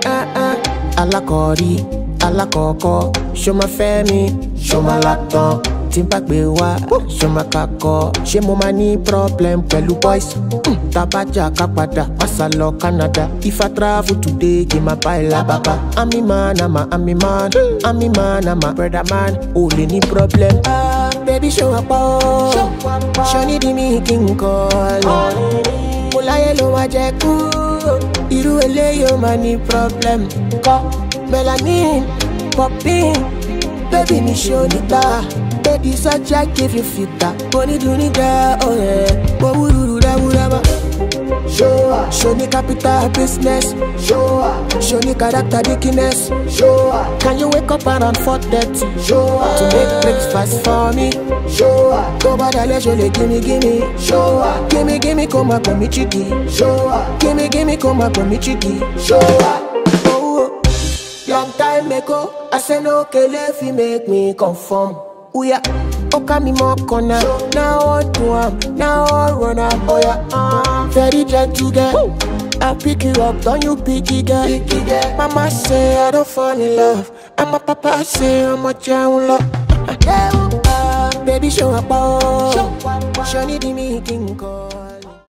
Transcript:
Alakori, alakoko, show my family, show my laptop. Timpa bewa, show my kako. She mo money problem, pelu boys. Tabaja kapada, masalo Canada. If I travel today, give my baila baba. I'm a man, I'm a man, I'm a man, I'm a brother man. Only ni problem. Baby show up, show ni di me king call. Mula yelo wajeku, iru ele yo money problem. Melanin, popping, baby ni show ni ta. Baby such I give you filter. Money do ni da, oh yeah. Wuru da wuraba. Show me capital business. Show me character dickiness. Can you wake up around 4:30? To make breakfast for me. Go bada le jole gimme. Gimme come up me chicky. Gimme come up me chicky. Long time ago, I said no if you make me conform. Oh yeah, okay me more corner. Now what do I? Now I run up. Oh yeah, very gentle girl. I pick you up, don't you pick it girl. Mama say I don't fall in love, and my papa say I'm a child love. Baby show up, show me the me king call.